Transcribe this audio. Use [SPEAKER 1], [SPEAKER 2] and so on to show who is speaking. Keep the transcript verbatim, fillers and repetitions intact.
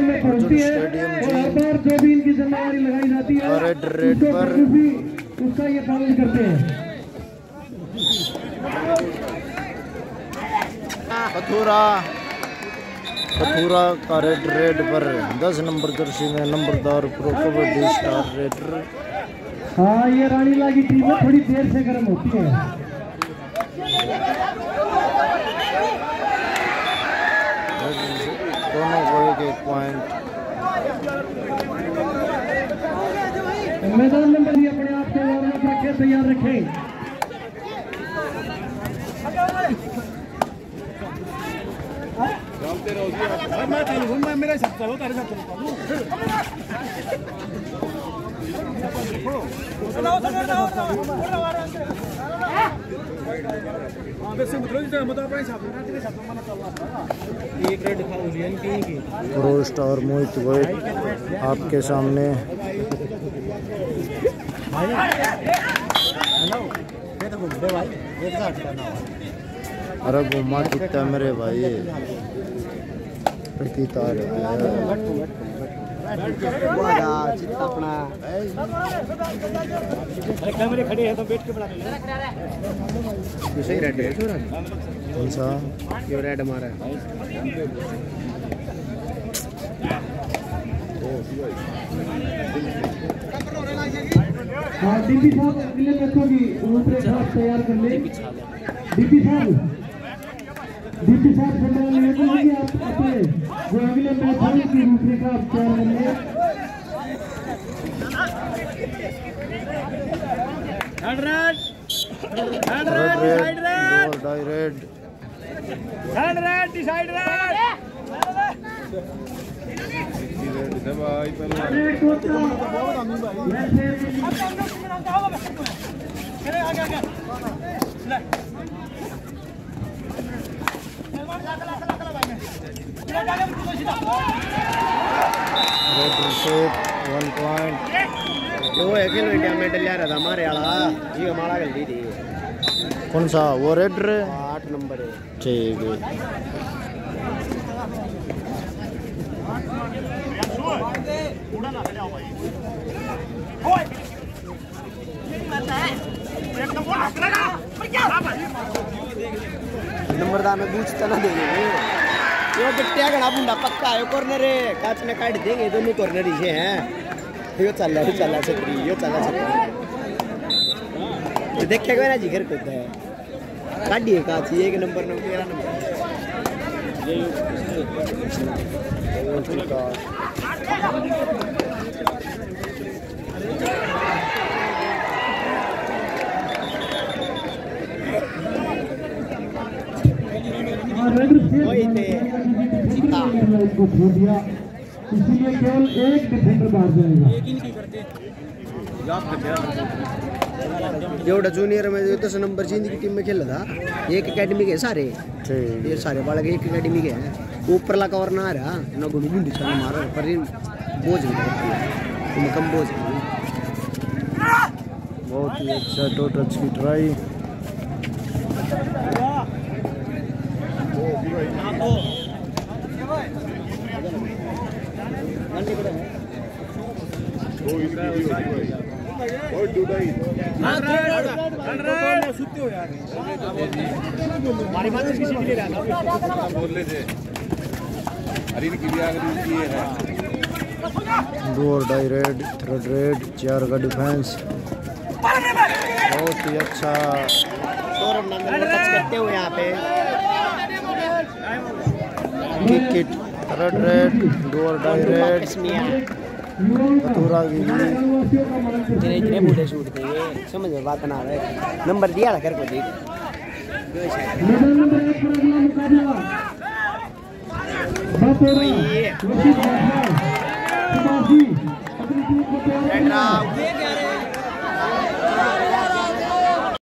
[SPEAKER 1] Stadium जो भी इनकी जिम्मेदारी लगाई जाती है रेड रेड पर उसका ये पालन करते हैं। कथूरा कथूरा का रेड रेड पर दस नंबर जर्सी में नंबरदार प्रो कबड्डी स्टार रेडर। हाँ, ये रानीला की टीम थोड़ी देर से गर्म होती है। दोनों को एक एक पॉइंट। मैदान नंबर भी अपने आप को वार्म अप रखें, तैयार रखें। चलते रहो, मैं चलूँ, मैं मेरे साथ चलो, तेरे साथ चलो। प्रो स्टार मोहित वैद आपके सामने। अरे घुमा कितना मेरे भाई तार अपना कैमरे खड़े हैं तो बैठ के बना सही रेड है। कौन सा ये रेड हमारा है। हाँ, डीपी साहब अगले मैचों की रूपरेखा तैयार कर ले। डीपी साहब डीपी साहब फुटबॉल निवेदन है कि आप अपने जो अगले मैच है उसकी रूपरेखा तैयार कर ले। Hundred hundred decide raid direct hundred decide raid दवाई पर वन पॉइंट वो एक इंडिया मेडल लिया रहा था हमारे वाला, ये हमारा गलती थी। कौन सा वो रेड रे आठ नंबर है। ठीक है, नंबरदार में पूछता ना देंगे यो गिट्टिया घना बुंडा पक्का है। कॉर्नर है, काच में काट देंगे दोनों कॉर्नर ही हैं। यो चल रहा है, चल रहा छतरी, यो चल रहा छतरी तो देखेगा ना जी घर को है काटिए काच एक नंबर नंबर तेरह नंबर इसीलिए केवल एक डिफेंडर बाहर जाएगा। जोड़ा जूनियर में जो दस नंबर जींद की टीम में खेला था, एक एकेडमी के सारे ये सारे बालक एक एकेडमी के हैं। ऊपर ला कवर ना आ रहा ना गुंडी गुंडी चला मारा पर बोझ नहीं कम बोझ। बहुत ही अच्छा टो टच की ट्राई। दो और डाई रेड थर्ड रेड चार का डिफेंस बहुत ही अच्छा टच करते हुए यहाँ पे किक किट थर्ड रेड दो और डाई रेड कथूरा की जिन्हें जिन्हें बूढ़े शूट देंगे समझ में बात ना रहे नंबर दिया था कर को देख